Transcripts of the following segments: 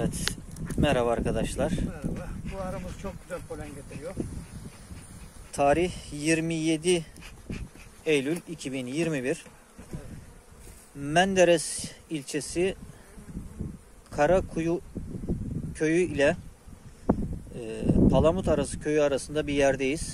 Evet. Merhaba arkadaşlar. Merhaba. Bu arımız çok güzel polen getiriyor. Tarih 27 Eylül 2021. Menderes ilçesi Karakuyu köyü ile Palamut arası köyü arasında bir yerdeyiz.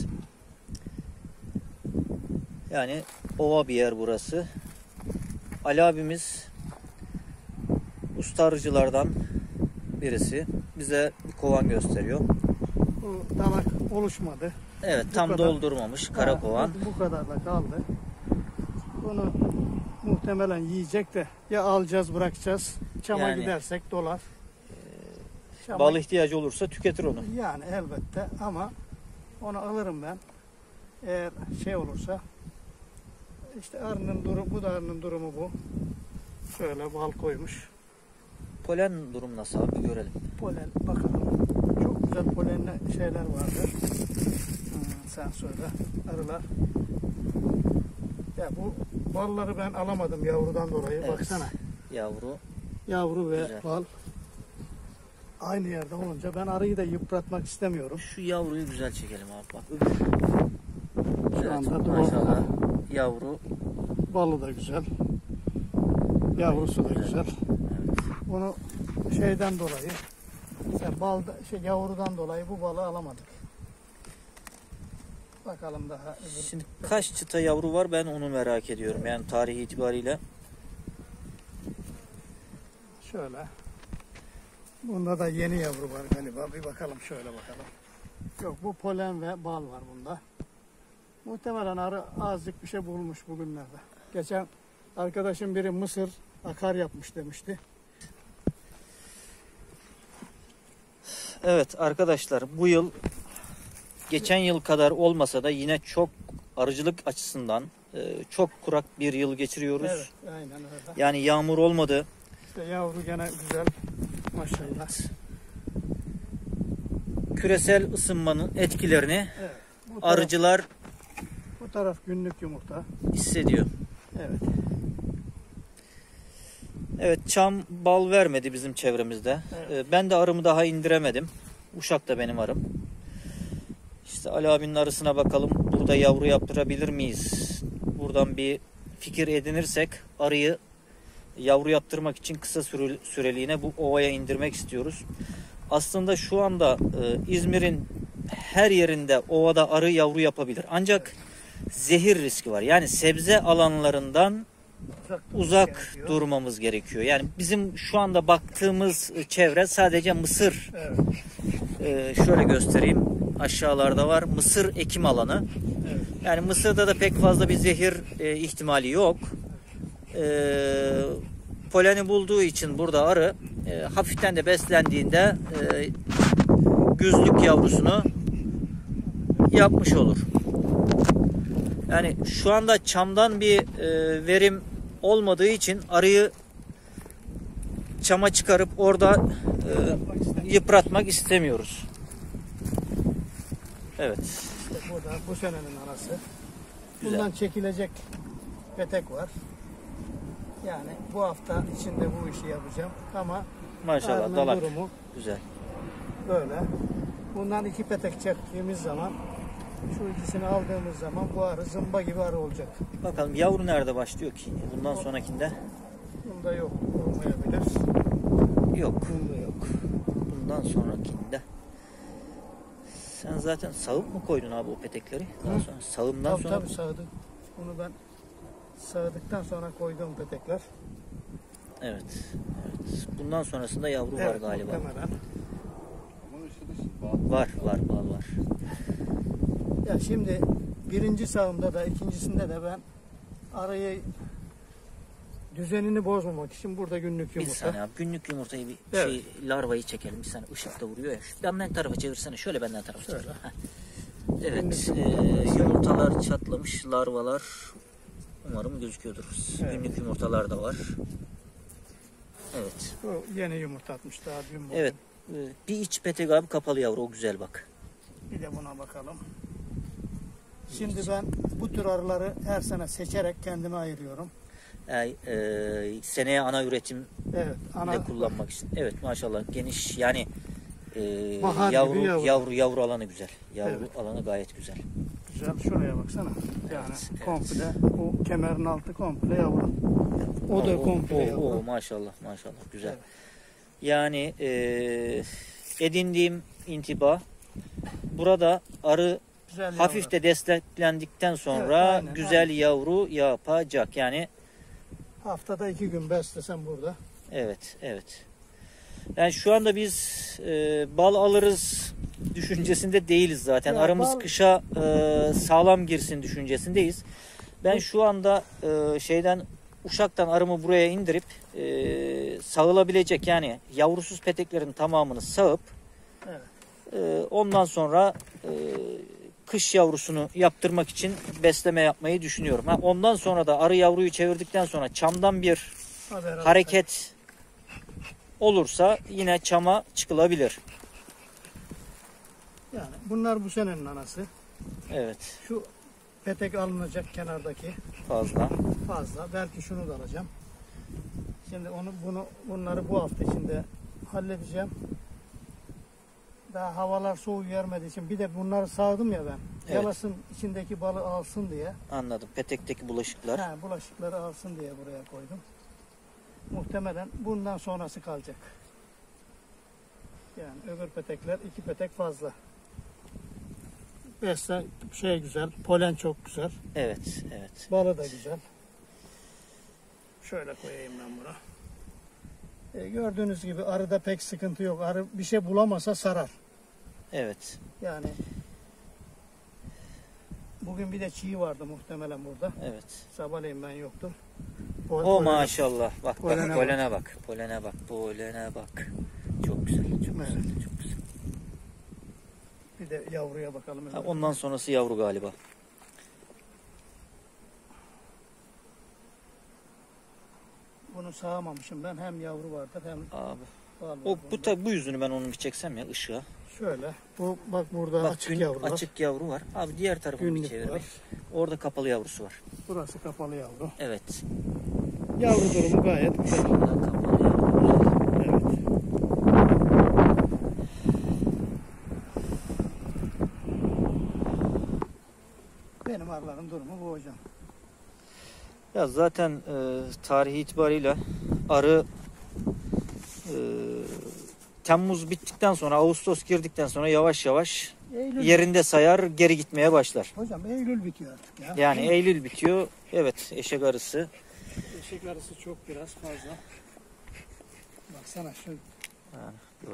Yani ova bir yer burası. Ali abimiz usta arıcılardan birisi. Bize bir kovan gösteriyor. Bu dalak oluşmadı. Evet, Bu tam kadar. doldurmamış kara kovan. Bu kadar da kaldı. Bunu muhtemelen yiyecek de ya alacağız bırakacağız. Çama Yani, gidersek dolar. Çama, Bal ihtiyacı olursa tüketir onu. yani elbette ama onu alırım ben. Eğer şey olursa işte arının durumu, bu da arının durumu bu. Şöyle bal koymuş. Polen durum nasıl abi, görelim. Polen bakalım. Çok güzel polenli şeyler vardır. Sen söyle. Arılar. Ya bu balları ben alamadım yavrudan dolayı. Evet. Baksana. Yavru. Yavru ve Güzel. bal aynı yerde olunca ben arıyı da yıpratmak istemiyorum. Şu yavruyu güzel çekelim abi, bak. Şu Evet, anda maşallah. Yavru. balı da güzel. Yavrusu da güzel. Bunu şeyden dolayı yavrudan dolayı bu balı alamadık. Bakalım daha. Şimdi kaç çıta yavru var, ben onu merak ediyorum. Yani tarihi itibariyle. Şöyle. Bunda da yeni yavru var galiba. Bir bakalım, şöyle bakalım. Yok, bu polen ve bal var bunda. Muhtemelen arı azıcık bir şey bulmuş bugünlerde. Geçen arkadaşım biri mısır akar yapmış demişti. Evet arkadaşlar, bu yıl geçen yıl kadar olmasa da yine çok arıcılık açısından çok kurak bir yıl geçiriyoruz. Evet, aynen öyle. Yani yağmur olmadı. İşte yavru gene güzel. Maşallah. Küresel ısınmanın etkilerini Evet. Bu taraf, arıcılar bu taraf günlük yumurta. hissediyor. Evet. Evet, çam bal vermedi bizim çevremizde. Evet. Ben de arımı daha indiremedim. Uşak da benim arım. İşte Ali abinin arısına bakalım. Burada yavru yaptırabilir miyiz? Buradan bir fikir edinirsek arıyı yavru yaptırmak için kısa süreliğine bu ovaya indirmek istiyoruz. Aslında şu anda İzmir'in her yerinde ovada arı yavru yapabilir. Ancak zehir riski var. Yani sebze alanlarından uzak durmamız gerekiyor. Yani bizim şu anda baktığımız çevre sadece mısır. Evet. Şöyle göstereyim. Aşağılarda var. Mısır ekim alanı. Evet. Yani mısırda da pek fazla bir zehir ihtimali yok. Poleni bulduğu için burada arı hafiften de beslendiğinde güzlük yavrusunu yapmış olur. Yani şu anda çamdan bir verim olmadığı için arıyı çama çıkarıp orada yıpratmak istemiyoruz. Evet. İşte bu da bu senenin arası. Güzel. Bundan çekilecek petek var. Yani bu hafta içinde bu işi yapacağım ama Maşallah, arının dalak. durumu Güzel. böyle. Bundan 2 petek çektiğimiz zaman, şu ikisini aldığımız zaman bu arı zımba gibi arı olacak. Bakalım yavru nerede başlıyor ki? Bundan sonrakinde Bunda yok, olmayabilir. yok. Bunda yok. Bundan sonrakinde. Sen zaten sağıp mı koydun abi o petekleri? Daha sonra sağımdan Tabii sonra. tabii sağdım. Bunu ben sağdıktan sonra koyduğum petekler. Evet. Evet. Bundan sonrasında yavru var galiba. Muhtemelen. Var bal var. Ya şimdi birinci sağımda da ikincisinde de ben arayı düzenini bozmamak için burada günlük Bir yumurta. saniye abi, günlük yumurtayı bir Evet. larvayı çekelim. Bir saniye, ışık da vuruyor ya. Benden tarafa çevirsene. Şöyle benden tarafa çevir. Şöyle. Heh. Evet. Günlük Yumurtalar çatlamış, larvalar umarım gözüküyordur. Evet. Günlük yumurtalar da var. Evet. Bu yeni yumurta atmış daha dün bugün. Evet. Bir iç petek abi, kapalı yavru, o güzel bak. Bir de buna bakalım. Şimdi ben bu tür arıları her sene seçerek kendime ayırıyorum. Seneye ana üretimde Evet. kullanmak için. Evet maşallah geniş yani Bahar gibi yavru alanı güzel. Yavru Evet. alanı gayet güzel. Güzel. Şuraya baksana. Yani Evet. komple bu kemerin altı komple yavru. O da komple yavru. Maşallah güzel. Evet. Yani edindiğim intiba burada arı Güzel hafif de desteklendikten sonra Evet, aynen, güzel aynen. yavru yapacak. Yani Haftada 2 gün beslesem burada. evet. Yani şu anda biz bal alırız düşüncesinde değiliz zaten. Ya, Arımız bal- kışa sağlam girsin düşüncesindeyiz. Ben şu anda Uşak'tan arımı buraya indirip sağılabilecek yani yavrusuz peteklerin tamamını sağıp ondan sonra kış yavrusunu yaptırmak için besleme yapmayı düşünüyorum. Ondan sonra da arı yavruyu çevirdikten sonra çamdan bir hareket olursa yine çama çıkılabilir. Yani bunlar bu senenin anası. Evet Şu petek alınacak kenardaki fazla. fazla. Belki şunu da alacağım. Şimdi bunları bu hafta içinde halledeceğim. Daha havalar soğuk vermediği için bir de bunları sağdım ya ben. Evet. Yalasın içindeki balı alsın diye. Anladım. Petekteki bulaşıklar. Bulaşıkları alsın diye buraya koydum. Muhtemelen bundan sonrası kalacak. Yani öbür petekler 2 petek fazla. Besle güzel, polen çok güzel. Evet. Balı da güzel. Şöyle koyayım ben bunu. Gördüğünüz gibi arıda pek sıkıntı yok. Arı bir şey bulamasa sarar. Evet. Yani bugün bir de çiğ vardı muhtemelen burada. Evet. Sabahleyin ben yoktum. Maşallah. Bak Polene polene bak. Çok güzel. Çok Evet. güzel. Çok güzel. Bir de yavruya bakalım. Ondan sonrası yavru galiba. Bunu sağamamışım ben. Hem yavru vardır hem Abi. bal var. Bu yüzünü ben onu bir çeksem ya ışığa. Şöyle. Bak burada açık yavru var. Açık yavru var. Abi diğer tarafını bir Günlük çevirme. var. Orada kapalı yavrusu var. Burası kapalı yavru. Evet. Yavru durumu gayet güzel. Şurada kapalı yavru. Evet. Benim arıların durumu bu hocam. Ya zaten tarihi itibariyle arı Temmuz bittikten sonra Ağustos girdikten sonra yavaş yavaş Eylül. yerinde sayar geri gitmeye başlar. Hocam Eylül bitiyor artık ya. Yani Eylül bitiyor. Evet eşek arısı. Eşek arısı çok biraz fazla. Baksana şu